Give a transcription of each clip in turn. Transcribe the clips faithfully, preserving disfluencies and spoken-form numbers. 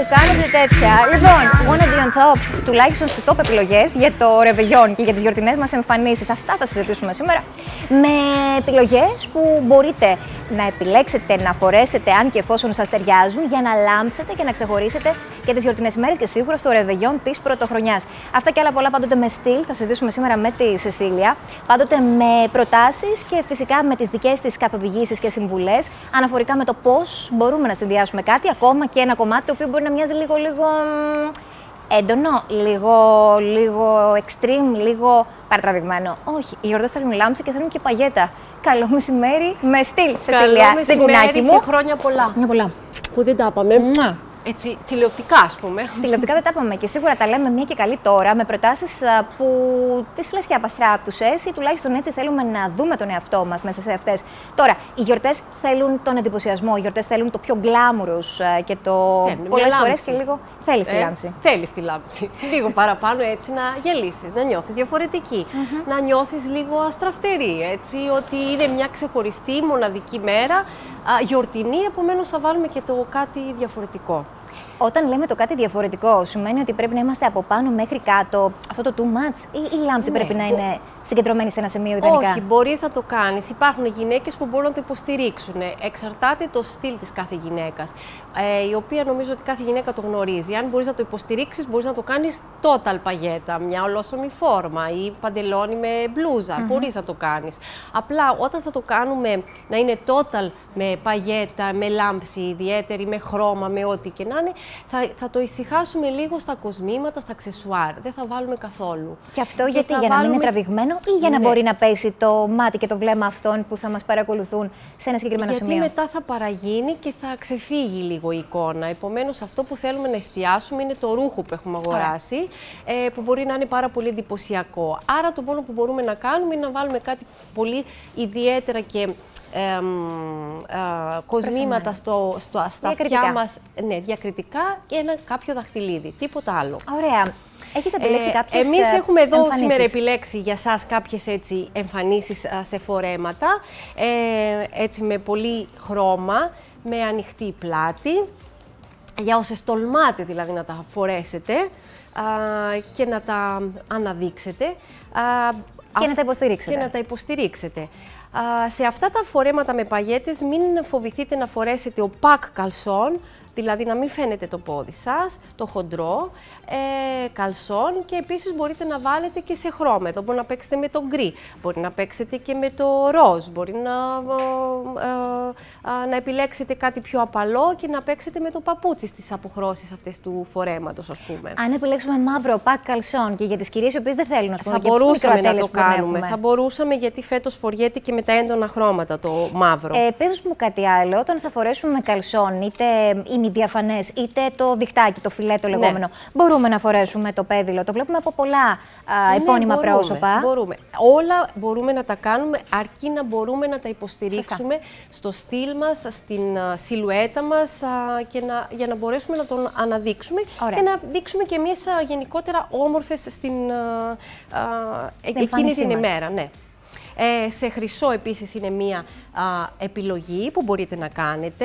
κάνετε τέτοια. Λοιπόν, one of the on top, τουλάχιστον στις top επιλογές για το ρεβεγιόν και για τις γιορτινές μας εμφανίσεις. Αυτά θα συζητήσουμε σήμερα. Με επιλογές που μπορείτε να επιλέξετε, να φορέσετε, αν και εφόσον σας ταιριάζουν, για να λάμψετε και να ξεχωρίσετε και τις γιορτινές ημέρες και σίγουρα στο ρεβεγιόν της πρωτοχρονιάς. Αυτά και άλλα πολλά πάντοτε με στυλ. Θα συζητήσουμε σήμερα με τη Σεσίλια. Πάντοτε με προτάσεις και φυσικά με τις δικές της καθοδηγήσεις και συμβουλές αναφορικά με το πώς μπορούμε να συνδυάσουμε κάτι, ακόμα και ένα κομμάτι το οποίο μπορεί να μοιάζει λίγο, λίγο έντονο, λίγο, λίγο extreme, λίγο παρατραβηγμένο. Όχι, οι γιορτές θέλουν λάμψη και θέλουν και παγέτα. Καλό μεσημέρι με στυλ, Σεσίλια. Μεσημέρι και χρόνια πολλά. Χρόνια πολλά. Που δεν τα είπαμε. Μουα. Έτσι, τηλεοπτικά, ας πούμε. Τηλεοπτικά δεν τα είπαμε και σίγουρα τα λέμε μία και καλή τώρα με προτάσεις που τις λες και απαστράπτουσες ή τουλάχιστον έτσι θέλουμε να δούμε τον εαυτό μας μέσα σε αυτές. Τώρα, οι γιορτές θέλουν τον εντυπωσιασμό, οι γιορτές θέλουν το πιο glamorous και το Θέλουν πολλές φορές και λίγο θέλεις ε, τη λάμψη. Θέλεις τη λάμψη. Λίγο παραπάνω έτσι να γελίσεις, να νιώθεις διαφορετική, mm-hmm. να νιώθεις λίγο αστραφτερή, έτσι, ότι είναι μια ξεχωριστή, μοναδική μέρα, α, γιορτινή, επομένως θα βάλουμε και το κάτι διαφορετικό. Όταν λέμε το κάτι διαφορετικό, σημαίνει ότι πρέπει να είμαστε από πάνω μέχρι κάτω, αυτό το too much, ή η λάμψη ναι, πρέπει να είναι συγκεντρωμένη σε ένα σημείο ιδανικά? Όχι, μπορείς να το κάνεις. Υπάρχουν γυναίκες που μπορούν να το υποστηρίξουν. Εξαρτάται το στυλ της κάθε γυναίκας, ε, η οποία νομίζω ότι κάθε γυναίκα το γνωρίζει. Αν μπορείς να το υποστηρίξεις, μπορείς να το κάνεις total παγέτα, μια ολόσωμη φόρμα ή παντελόνι με μπλούζα. Mm-hmm. Μπορείς να το κάνεις. Απλά όταν θα το κάνουμε να είναι total με παγέτα, με λάμψη ιδιαίτερη, με χρώμα, με ό,τι και να είναι, θα, θα το ησυχάσουμε λίγο στα κοσμήματα, στα αξεσουάρ. Δεν θα βάλουμε καθόλου. Και αυτό και γιατί, για βάλουμε... να μην είναι τραβηγμένο ή για να ναι. μπορεί να πέσει το μάτι και το βλέμμα αυτών που θα μας παρακολουθούν σε ένα συγκεκριμένο γιατί σημείο? Γιατί μετά θα παραγίνει και θα ξεφύγει λίγο η εικόνα. Επομένως, αυτό που θέλουμε να εστιάσουμε είναι το ρούχο που έχουμε αγοράσει, ε, που μπορεί να είναι πάρα πολύ εντυπωσιακό. Άρα, το μόνο που μπορούμε να κάνουμε είναι να βάλουμε κάτι πολύ ιδιαίτερα και Ε, ε, κοσμήματα στο, στο, στα αυτιά μας, ναι, διακριτικά και ένα κάποιο δαχτυλίδι, τίποτα άλλο. Ωραία. Έχεις επιλέξει ε, κάποιες Εμείς έχουμε εδώ εμφανίσεις. σήμερα επιλέξει για σας κάποιες έτσι εμφανίσεις α, σε φορέματα, ε, έτσι με πολύ χρώμα, με ανοιχτή πλάτη, για όσες τολμάτε δηλαδή να τα φορέσετε α, και να τα αναδείξετε. Α, και α, να τα υποστηρίξετε. Και να τα υποστηρίξετε. Uh, σε αυτά τα φορέματα με παγέτες μην φοβηθείτε να φορέσετε ο πακ καλσόν, δηλαδή να μην φαίνεται το πόδι σας, το χοντρό, ε, καλσόν και επίσης μπορείτε να βάλετε και σε χρώμα. Εδώ μπορεί να παίξετε με το γκρι, μπορεί να παίξετε και με το ροζ, μπορεί να, ε, ε, να επιλέξετε κάτι πιο απαλό και να παίξετε με το παπούτσι στις αποχρώσεις αυτές του φορέματος, ας πούμε. Αν επιλέξουμε μαύρο πακ καλσόν και για τις κυρίες οι οποίες δεν θέλουν να θα μπορούσαμε να το κάνουμε. Θα μπορούσαμε γιατί φέτος φοριέται και με τα έντονα χρώματα το μαύρο. Ε, πες μου κάτι άλλο, όταν θα φορέσουμε καλσόν, είτε είναι διαφανές, είτε το διχτάκι, το φιλέτο λεγόμενο, ναι. μπορούμε να φορέσουμε το πέδιλο. Το βλέπουμε από πολλά α, ναι, επώνυμα μπορούμε, πρόσωπα. Μπορούμε. Όλα μπορούμε να τα κάνουμε, αρκεί να μπορούμε να τα υποστηρίξουμε Σωστά. στο στυλ μας, στην α, σιλουέτα μας α, και να, για να μπορέσουμε να τον αναδείξουμε Ωραία. και να δείξουμε και εμείς α, γενικότερα όμορφες στην, α, α, εκείνη την ημέρα. Ναι. Ε, σε χρυσό επίσης είναι μία α, επιλογή που μπορείτε να κάνετε.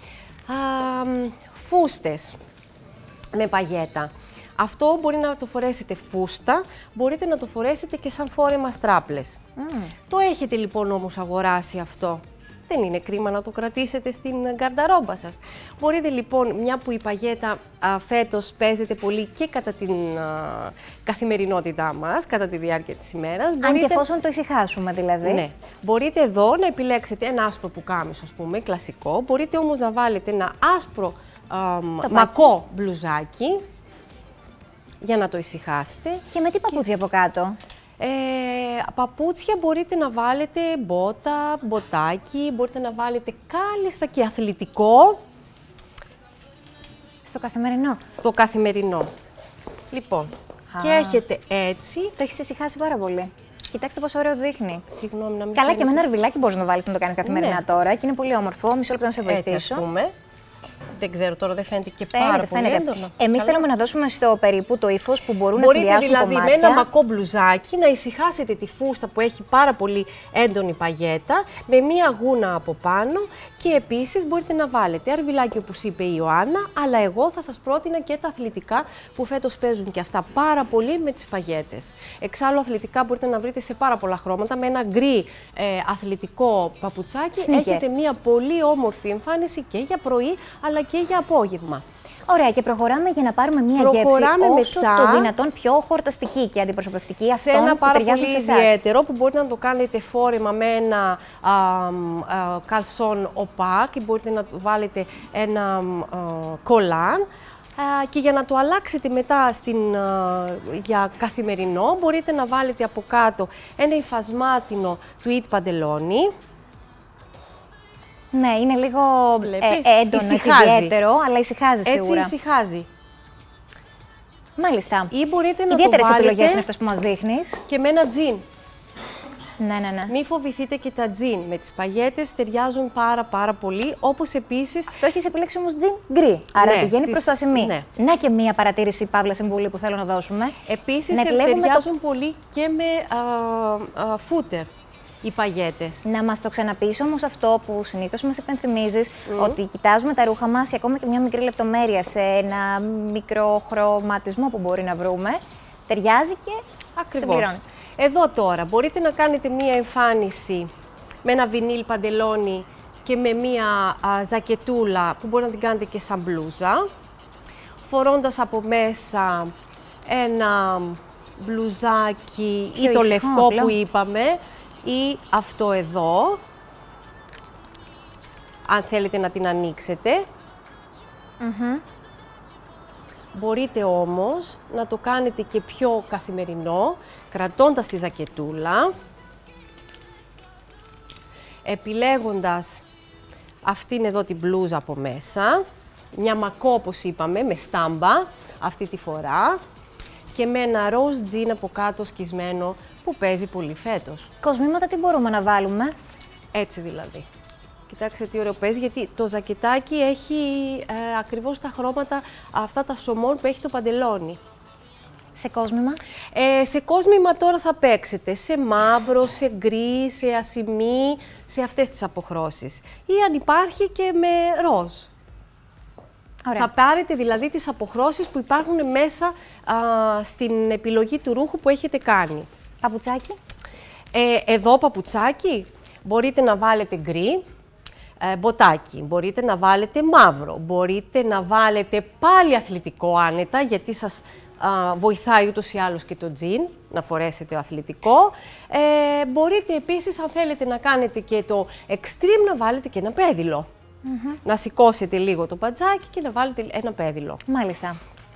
Α, φούστες με παγέτα. Αυτό μπορεί να το φορέσετε φούστα, μπορείτε να το φορέσετε και σαν φόρεμα στράπλες. Mm. Το έχετε λοιπόν όμως αγοράσει αυτό. Δεν είναι κρίμα να το κρατήσετε στην γκαρνταρόμπα σας. Μπορείτε λοιπόν, μια που η παγέτα α, φέτος παίζεται πολύ και κατά την α, καθημερινότητά μας, κατά τη διάρκεια της ημέρας. Αν μπορείτε... και εφόσον το ησυχάσουμε δηλαδή. Ναι. Μπορείτε εδώ να επιλέξετε ένα άσπρο πουκάμισο, ας πούμε, κλασικό. Μπορείτε όμως να βάλετε ένα άσπρο α, μακό μπλουζάκι για να το ησυχάσετε. Και με τι παπούτσια και... από κάτω? Ε, παπούτσια μπορείτε να βάλετε μπότα, μποτάκι, μπορείτε να βάλετε κάλλιστα και αθλητικό. Στο καθημερινό. Στο καθημερινό. Λοιπόν, Α. και έχετε έτσι. Το έχεις ησυχάσει πάρα πολύ. Κοιτάξτε πόσο ωραίο δείχνει. Συγγνώμη, να μην Καλά, φαίνεται. και με ένα ρβιλάκι μπορείς να το βάλεις να το κάνεις καθημερινά ναι. τώρα και είναι πολύ όμορφο. Μισό λεπτό να σε βοηθήσω. Έτσι, ας πούμε. Δεν ξέρω τώρα, δεν φαίνεται και φαίνεται, πάρα φαίνεται. πολύ έντονο. Εμείς θέλουμε να δώσουμε στο περίπου το ύφος που μπορούν Μπορείτε να συνδυάσουν δηλαδή κομμάτια. με ένα μακό μπλουζάκι να ησυχάσετε τη φούστα που έχει πάρα πολύ έντονη παγέτα, με μία γούνα από πάνω και επίσης μπορείτε να βάλετε αρβιλάκι όπως είπε η Ιωάννα, αλλά εγώ θα σας πρότεινα και τα αθλητικά που φέτος παίζουν και αυτά πάρα πολύ με τις παγέτες. Εξάλλου αθλητικά μπορείτε να βρείτε σε πάρα πολλά χρώματα, με ένα γκρι ε, αθλητικό παπουτσάκι Sneaker. έχετε μία πολύ όμορφη εμφάνιση και για πρωί αλλά και για απόγευμα. Ωραία, και προχωράμε για να πάρουμε μια Προχωράμε γεύση όσο μετά το δυνατόν πιο χορταστική και αντιπροσωπευτική αυτών σε ένα που πάρα ταιριάζουν πολύ σε εσάς. ιδιαίτερο που μπορείτε να το κάνετε φόρεμα με ένα α, α, καλσόν οπάκ ή μπορείτε να το βάλετε ένα α, κολάν. Α, και για να το αλλάξετε μετά στην, α, για καθημερινό μπορείτε να βάλετε από κάτω ένα υφασμάτινο tweed παντελόνι. Ναι, είναι λίγο ε, έντονο, ιδιαίτερο, αλλά ησυχάζει σίγουρα. Έτσι ησυχάζει. Μάλιστα. Ή μπορείτε να Ιδιαίτερες το βάλετε επιλογές είναι αυτές που μας δείχνεις. Και με ένα τζιν. Ναι, ναι, ναι. Μην φοβηθείτε και τα τζιν. Με τις παγέτες ταιριάζουν πάρα πάρα πολύ, όπως επίσης... Αυτό έχεις επιλέξει όμως τζιν γκρι, άρα ναι, πηγαίνει τις... προς το ασημί. Ναι. Να και μία παρατήρηση, Παύλα, συμβουλή που θέλω να δώσουμε. Επίσης να ταιριάζουν το... πολύ και με α, α, φούτερ οι παγέτες. Να μας το ξαναπείς όμως αυτό που συνήθως μας υπενθυμίζεις, Mm. ότι κοιτάζουμε τα ρούχα μας και ακόμα και μια μικρή λεπτομέρεια σε ένα μικρό χρωματισμό που μπορεί να βρούμε, ταιριάζει και Ακριβώς. συμπληρώνει. Εδώ τώρα μπορείτε να κάνετε μία εμφάνιση με ένα βινίλ παντελόνι και με μία α, ζακετούλα που μπορεί να την κάνετε και σαν μπλούζα, φορώντας από μέσα ένα μπλουζάκι ή το λευκό απλό. που είπαμε ή αυτό εδώ, αν θέλετε να την ανοίξετε. Mm-hmm. Μπορείτε όμως να το κάνετε και πιο καθημερινό, κρατώντας τη ζακετούλα, επιλέγοντας αυτήν εδώ την μπλούζα από μέσα, μια μακό όπως είπαμε, με στάμπα αυτή τη φορά και με ένα ροζ τζιν από κάτω σκισμένο που παίζει πολύ φέτος. Κοσμήματα τι μπορούμε να βάλουμε? Έτσι δηλαδή. Κοιτάξτε τι ωραίο παίζει, γιατί το ζακετάκι έχει ε, ακριβώς τα χρώματα αυτά τα σωμών που έχει το παντελόνι. Σε κόσμημα? Ε, σε κόσμημα τώρα θα παίξετε σε μαύρο, σε γκρι, σε ασημί, σε αυτές τις αποχρώσεις. Ή αν υπάρχει και με ροζ. Ωραία. Θα πάρετε δηλαδή τις αποχρώσεις που υπάρχουν μέσα α, στην επιλογή του ρούχου που έχετε κάνει. Παπουτσάκι? Ε, εδώ παπουτσάκι μπορείτε να βάλετε γκρι. Ε, μποτάκι, μπορείτε να βάλετε μαύρο, μπορείτε να βάλετε πάλι αθλητικό άνετα, γιατί σας α, βοηθάει ούτως ή άλλως και το τζιν, να φορέσετε αθλητικό. Ε, μπορείτε επίσης, αν θέλετε να κάνετε και το extreme, να βάλετε και ένα πέδιλο. Mm-hmm. Να σηκώσετε λίγο το πατζάκι και να βάλετε ένα πέδιλο. Μάλιστα.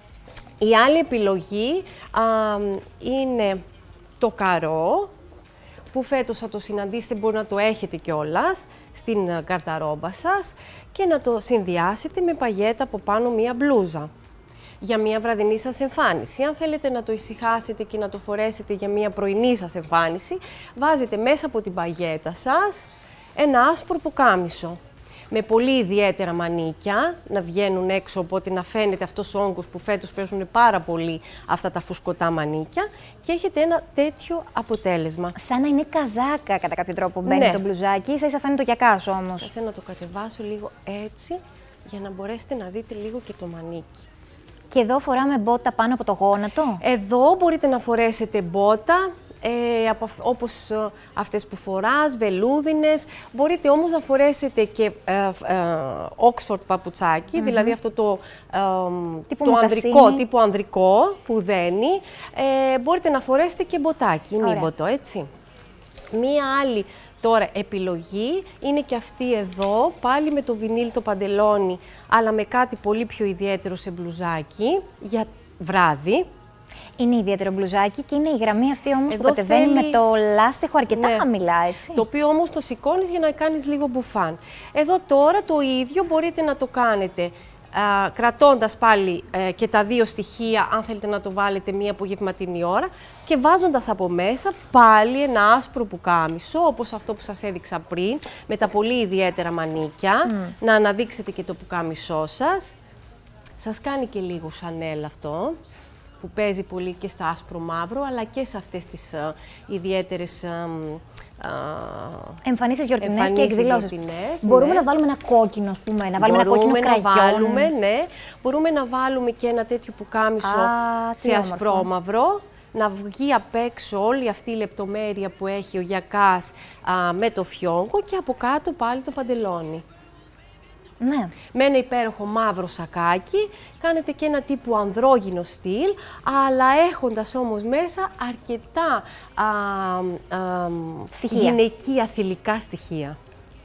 Η άλλη επιλογή α, είναι το καρό, που φέτος θα το συναντήσετε, μπορεί να το έχετε κιόλας στην καρταρόμπα σας και να το συνδυάσετε με παγέτα από πάνω μία μπλούζα για μία βραδινή σας εμφάνιση. Αν θέλετε να το ησυχάσετε και να το φορέσετε για μία πρωινή σας εμφάνιση, βάζετε μέσα από την παγέτα σας ένα άσπρο πουκάμισο με πολύ ιδιαίτερα μανίκια να βγαίνουν έξω, οπότε να φαίνεται αυτός ο όγκος που φέτος παίζουν πάρα πολύ αυτά τα φουσκωτά μανίκια και έχετε ένα τέτοιο αποτέλεσμα. Σαν να είναι καζάκα κατά κάποιο τρόπο μπαίνει Ναι. το μπλουζάκι, ίσα ίσα φαίνεται το κιακάσο όμως. Κάτσε να το κατεβάσω λίγο έτσι για να μπορέσετε να δείτε λίγο και το μανίκι. Και εδώ φοράμε μπότα πάνω από το γόνατο. Εδώ μπορείτε να φορέσετε μπότα, ε, από, όπως ε, αυτές που φοράς, βελούδινες. Μπορείτε όμως να φορέσετε και ε, ε, Oxford παπουτσάκι, mm-hmm. δηλαδή αυτό το, ε, το ανδρικό, τύπο ανδρικό που δένει. Ε, μπορείτε να φορέσετε και μποτάκι, νύμποτο, έτσι. Μία άλλη τώρα επιλογή είναι και αυτή εδώ, πάλι με το βινίλ το παντελόνι, αλλά με κάτι πολύ πιο ιδιαίτερο σε μπλουζάκι για βράδυ. Είναι ιδιαίτερο μπλουζάκι και είναι η γραμμή αυτή όμως εδώ που κατεβαίνει θέλει... με το λάστιχο αρκετά ναι. χαμηλά, έτσι. Το οποίο όμως το σηκώνεις για να κάνεις λίγο μπουφάν. Εδώ τώρα το ίδιο μπορείτε να το κάνετε α, κρατώντας πάλι ε, και τα δύο στοιχεία, αν θέλετε να το βάλετε μία απογευματινή ώρα, και βάζοντας από μέσα πάλι ένα άσπρο πουκάμισο, όπως αυτό που σας έδειξα πριν, με τα πολύ ιδιαίτερα μανίκια, mm. να αναδείξετε και το πουκάμισό σας. Σας κάνει και λίγο σανέλ αυτό, που παίζει πολύ και στα άσπρο μαύρο, αλλά και σε αυτές τις uh, ιδιαίτερες uh, εμφανίσεις γιορτινές και εκδηλώσεις. Γιορτινές, μπορούμε ναι. να βάλουμε ένα κόκκινο, ας πούμε, να βάλουμε μπορούμε ένα κόκκινο να κραγιόν. Βάλουμε, ναι. Μπορούμε να βάλουμε και ένα τέτοιο πουκάμισο Α, σε ασπρόμαυρο, να βγει απ' έξω όλη αυτή η λεπτομέρεια που έχει ο γιακάς α, με το φιόγκο και από κάτω πάλι το παντελόνι. Ναι. Με ένα υπέροχο μαύρο σακάκι, κάνετε και ένα τύπου ανδρόγυνο στυλ, αλλά έχοντας όμως μέσα αρκετά α, α, γυναικεία θηλυκά στοιχεία.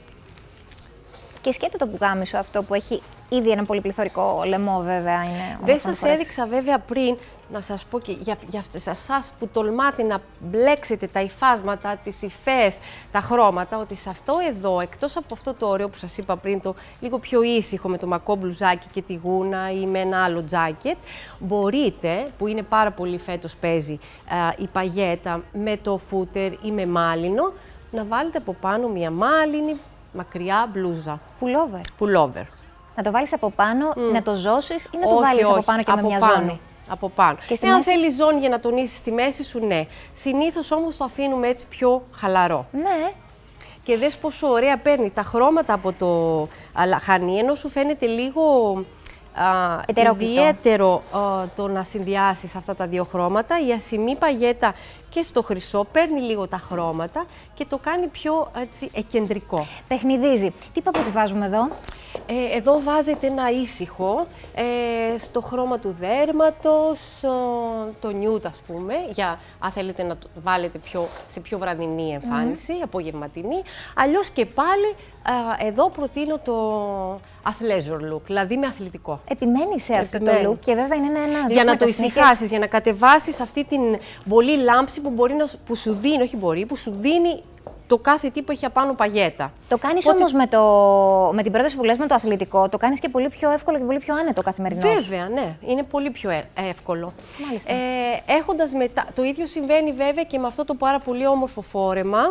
Και σκέτο το πουκάμισο αυτό που έχει ήδη ένα πολυπληθωρικό λαιμό, βέβαια. Είναι Δεν σας έδειξα βέβαια πριν, να σας πω και για, για εσάς που τολμάτε να μπλέξετε τα υφάσματα, τις υφές, τα χρώματα, ότι σε αυτό εδώ, εκτός από αυτό το ωραίο που σας είπα πριν, το λίγο πιο ήσυχο με το μακό μπλουζάκι και τη γούνα ή με ένα άλλο τζάκετ, μπορείτε, που είναι πάρα πολύ φέτος παίζει α, η παγέτα με το φούτερ ή με μάλινο, να βάλετε από πάνω μια μάλινη μακριά μπλούζα. Πουλόβερ. Πουλόβερ. Να το βάλεις από πάνω, mm. να το ζώσεις ή να όχι, το βάλεις όχι, από πάνω και από με μια πάνω. ζώνη. Από πάνω. Και Εάν μέση... θέλει ζώνη για να τονίσεις τη μέση σου, ναι. Συνήθως όμως το αφήνουμε έτσι πιο χαλαρό. Ναι. Και δες πόσο ωραία παίρνει τα χρώματα από το λαχανί, ενώ σου φαίνεται λίγο α, ιδιαίτερο α, το να συνδυάσεις αυτά τα δύο χρώματα. Η ασημή παγέτα και στο χρυσό παίρνει λίγο τα χρώματα και το κάνει πιο έτσι, εκεντρικό. Παιχνιδίζει. Τι παπούτσι βάζουμε εδώ? Ε, εδώ βάζετε ένα ήσυχο, ε, στο χρώμα του δέρματος, ε, το νιούτ ας πούμε, για αν θέλετε να το βάλετε πιο, σε πιο βραδινή εμφάνιση, mm. απογευματινή. Αλλιώς και πάλι, ε, εδώ προτείνω το athleisure look, δηλαδή με αθλητικό. Επιμένει σε αυτό Επιμένει. το look και βέβαια είναι ένα για να το ησυχάσεις, για να κατεβάσεις αυτή την πολύ λάμψη που, μπορεί να, που σου δίνει, όχι μπορεί, που σου δίνει το κάθε τι που έχει απάνω παγέτα. Το κάνεις Ότι... όμως με, το... με την πρόταση που λες με το αθλητικό, το κάνεις και πολύ πιο εύκολο και πολύ πιο άνετο καθημερινό. Βέβαια, ναι. Είναι πολύ πιο εύκολο. Μάλιστα. Ε, έχοντας μετά... Το ίδιο συμβαίνει βέβαια και με αυτό το πάρα πολύ όμορφο φόρεμα.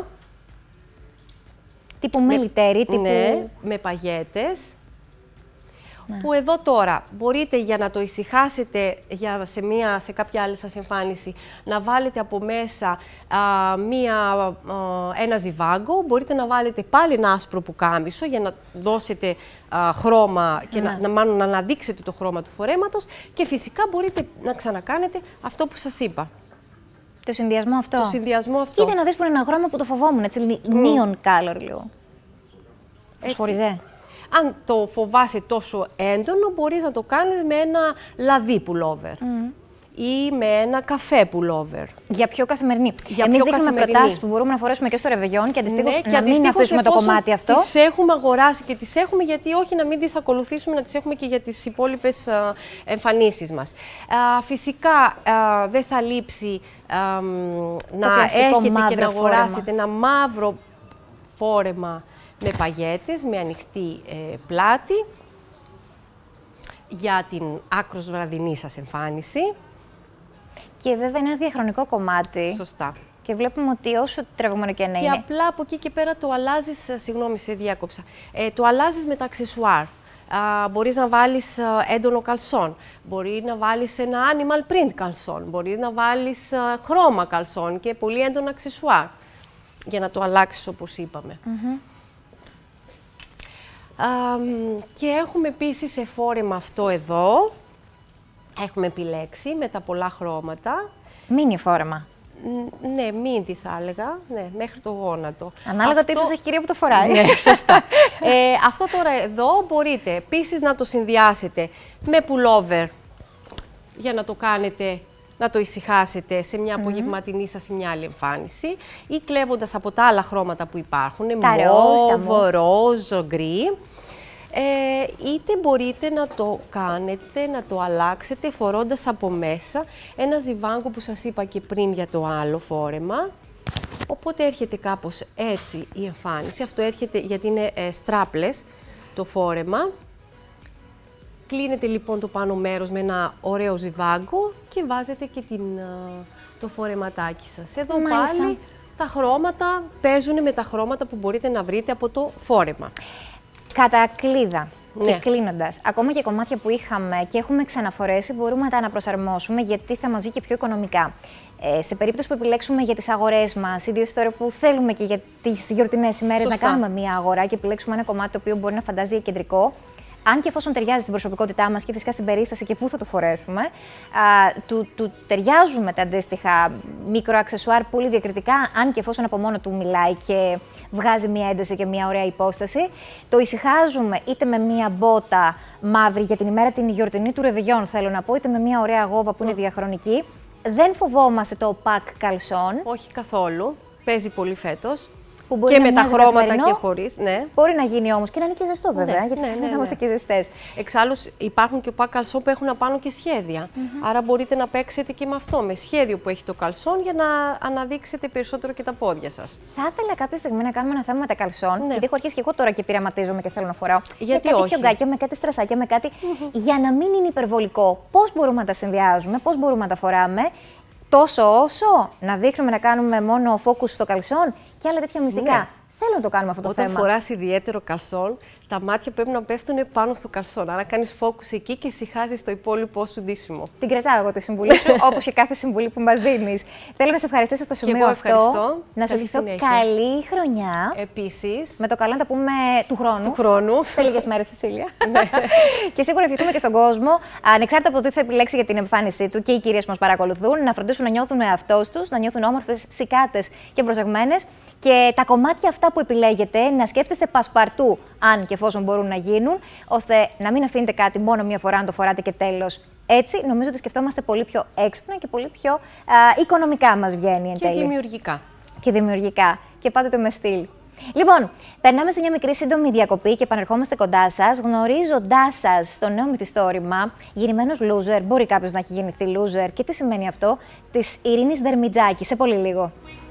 Τύπου μιλιτέρι, τύπου... Ναι, με παγέτες. Ναι. Που εδώ τώρα μπορείτε για να το ησυχάσετε για σε, μία, σε κάποια άλλη σας εμφάνιση να βάλετε από μέσα α, μία, α, ένα ζιβάγκο, μπορείτε να βάλετε πάλι ένα άσπρο πουκάμισο για να δώσετε α, χρώμα και ναι. να, να, μάλλον, να αναδείξετε το χρώμα του φορέματος και φυσικά μπορείτε να ξανακάνετε αυτό που σας είπα. Το συνδυασμό αυτό. Το συνδυασμό αυτό. Κοίτα να δεις που είναι ένα χρώμα που το φοβόμουν, έτσι, mm. neon color λίγο. Φωσφοριζέ. Αν το φοβάσαι τόσο έντονο, μπορείς να το κάνεις με ένα λαδί πουλόβερ mm. ή με ένα καφέ πουλόβερ. Για πιο καθημερινή. Για Εμείς πιο δείχνουμε καθημερινή. προτάσεις που μπορούμε να φορέσουμε και στο ρεβεγιόν και αντιστοίχως ναι, και να μην αφήσουμε το κομμάτι αυτό. Τις έχουμε αγοράσει και τις έχουμε, γιατί όχι να μην τις ακολουθήσουμε, να τις έχουμε και για τις υπόλοιπες α, εμφανίσεις μας. Α, φυσικά α, δεν θα λείψει α, να έχετε και να αγοράσετε φόρεμα. Ένα μαύρο φόρεμα με παγέτες, με ανοιχτή ε, πλάτη, για την άκρος βραδινή σας εμφάνιση. Και βέβαια είναι ένα διαχρονικό κομμάτι. Σωστά. Και βλέπουμε ότι όσο τραβηγμένο και να είναι. Και απλά από εκεί και πέρα το αλλάζεις, συγγνώμη σε διάκοψα, ε, το αλλάζεις με τα αξεσουάρ. Α, μπορείς να βάλεις α, έντονο καλσόν, μπορεί να βάλεις ένα animal print καλσόν, μπορεί να βάλεις α, χρώμα καλσόν και πολύ έντονα αξεσουάρ, για να το αλλάξεις όπως είπαμε. Mm-hmm. Um, και έχουμε επίσης σε φόρεμα αυτό εδώ, έχουμε επιλέξει με τα πολλά χρώματα. Μίνι φόρεμα. Ναι, μίντι θα έλεγα, ναι, μέχρι το γόνατο. Ανάλογα αυτό... τι ύψος έχει κυρία που το φοράει. Ναι, σωστά. ε, αυτό τώρα εδώ μπορείτε επίσης να το συνδυάσετε με πουλόβερ για να το κάνετε, να το ησυχάσετε σε μια απογευματινή σας ή μια άλλη εμφάνιση ή κλέβοντας από τα άλλα χρώματα που υπάρχουν, μοβ, ροζ, γκρι. Ε, είτε μπορείτε να το κάνετε, να το αλλάξετε φορώντας από μέσα ένα ζιβάγκο που σας είπα και πριν για το άλλο φόρεμα. Οπότε έρχεται κάπως έτσι η εμφάνιση. Αυτό έρχεται γιατί είναι ε, strapless το φόρεμα. Κλείνετε λοιπόν το πάνω μέρος με ένα ωραίο ζιβάγκο και βάζετε και την, το φορεματάκι σας. Εδώ Μάλιστα. πάλι τα χρώματα παίζουν με τα χρώματα που μπορείτε να βρείτε από το φόρεμα. Κατά κλίδα. Ναι. Και κλείνοντας, ακόμα και κομμάτια που είχαμε και έχουμε ξαναφορέσει, μπορούμε να τα αναπροσαρμόσουμε γιατί θα μας βγει και πιο οικονομικά. Ε, σε περίπτωση που επιλέξουμε για τις αγορές μας, ιδίως τώρα που θέλουμε και για τις γιορτινές ημέρες να κάνουμε μία αγορά και επιλέξουμε ένα κομμάτι το οποίο μπορεί να φαντάζει κεντρικό, αν και εφόσον ταιριάζει στην προσωπικότητά μας και φυσικά στην περίσταση και πού θα το φορέσουμε, α, του, του ταιριάζουμε τα αντίστοιχα μικροαξεσουάρ πολύ διακριτικά, αν και εφόσον από μόνο του μιλάει και βγάζει μία ένταση και μία ωραία υπόσταση. Το ησυχάζουμε είτε με μία μπότα μαύρη για την ημέρα την γιορτινή του ρεβεγιόν, θέλω να πω, είτε με μία ωραία γόβα που είναι διαχρονική. Δεν φοβόμαστε το πακ καλσόν. Όχι καθόλου. Παίζει πολύ φέτος. Που μπορεί και να με τα χρώματα και χωρίς. Ναι. Μπορεί να γίνει όμως και να είναι και ζεστό, βέβαια. Ναι, γιατί ναι, ναι, ναι. είμαστε και ζεστές. Εξάλλου, υπάρχουν και πακ καλσόν που έχουν απάνω και σχέδια. Mm-hmm. Άρα μπορείτε να παίξετε και με αυτό, με σχέδιο που έχει το καλσόν, για να αναδείξετε περισσότερο και τα πόδια σας. Θα ήθελα κάποια στιγμή να κάνουμε ένα θέμα με τα καλσόν. Ναι. Γιατί έχω αρχίσει και εγώ τώρα και πειραματίζομαι και θέλω να φοράω. Γιατί με κάτι όχι. χιογκάκια, με κάτι στρασάκια, με κάτι. Mm-hmm. Για να μην είναι υπερβολικό. Πώς μπορούμε να τα συνδυάζουμε, πώς μπορούμε να τα φοράμε. Τόσο όσο να δείχνουμε να κάνουμε μόνο focus στο καλσόν και άλλα τέτοια μυστικά. Ναι. Θέλω να το κάνουμε αυτό το Όταν θέμα. Όταν φοράς ιδιαίτερο καλσόν, τα μάτια πρέπει να πέφτουν πάνω στο καλσόν. Άρα κάνεις focus εκεί και ησυχάζεις το υπόλοιπό σου ντύσιμο. Την κρατάω εγώ τη συμβουλή σου, όπως και κάθε συμβουλή που μας δίνεις. Θέλω να σε ευχαριστήσω στο σημείο εγώ αυτό. Ευχαριστώ. Να σου ευχηθώ καλή χρονιά. Επίσης. Με το καλό να τα πούμε του χρόνου. Του χρόνου. Σε λίγες μέρες, Σεσίλια. Και σίγουρα ευχηθούμε και στον κόσμο, ανεξάρτητα από το τι θα επιλέξει για την εμφάνισή του και οι κυρίες που μας παρακολουθούν, να φροντίσουν να νιώθουν εαυτός τους, να νιώθουν όμορφες, σικάτες και προσεγμένες. Και τα κομμάτια αυτά που επιλέγετε να σκέφτεστε πασπαρτού, αν και εφόσον μπορούν να γίνουν, ώστε να μην αφήνετε κάτι μόνο μία φορά, να το φοράτε και τέλος. Έτσι, νομίζω ότι σκεφτόμαστε πολύ πιο έξυπνα και πολύ πιο α, οικονομικά μας βγαίνει εν τέλει. Και δημιουργικά. Και δημιουργικά. Και πάντοτε με στυλ. Λοιπόν, περνάμε σε μια μικρή σύντομη διακοπή και επανερχόμαστε κοντά σας, γνωρίζοντάς σας στο νέο μυθιστόρημα «Γεννημένος loser». Μπορεί κάποιος να έχει γεννηθεί loser και τι σημαίνει αυτό, της Ειρήνης Δερμιτζάκη. Σε πολύ λίγο.